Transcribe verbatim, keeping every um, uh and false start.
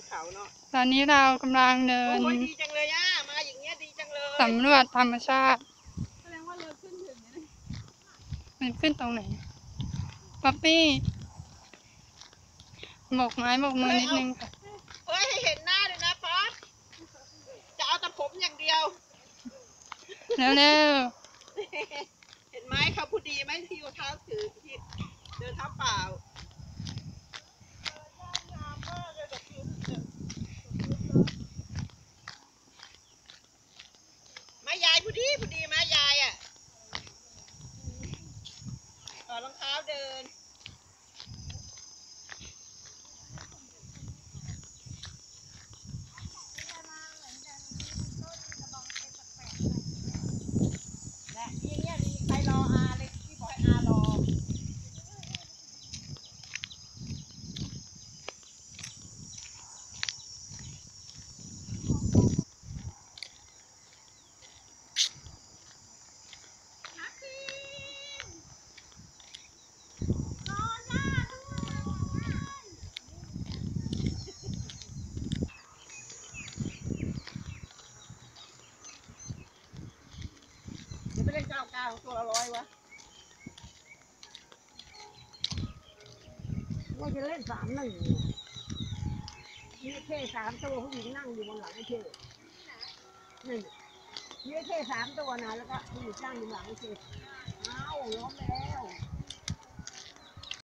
เขาเนาะตอนนี้เรากำลังเดินโอ้ยดีจังเลยย่ามาอย่างเงี้ยดีจังเลยสำรวจธรรมชาติแสดงว่าเราขึ้นถึงนะมันขึ้นตรงไหนป๊อปปี้โบกไม้โบกมือนิดนึงค่ะเฮ้ยให้เห็นหน้าเลยนะป๊อปจะเอาแต่ผมอย่างเดียวเร็วเร็วเห็นไหมเขาพูดดีไหมที่เอาเท้าถือที่เดินเท้าเปล่าไม้ยายพูดดีพูดดีไม้ยายอ่ะต่อรองเท้าเดินและที่เนี้ยมีใครรออาเลยพี่บอยอารอเดี๋ยวไปเล่นเก้าเก้าตัวละร้อยวะว่าจะเล่นสามหนึ่งมีแค่สามตัวผู้หญิงนั่งอยู่บนหลังไอ้เท่หนึ่งมีแค่สามตัวนะแล้วก็ผู้หญิงนั่งอยู่หลังไอ้เท่อ้าวล้มแล้ว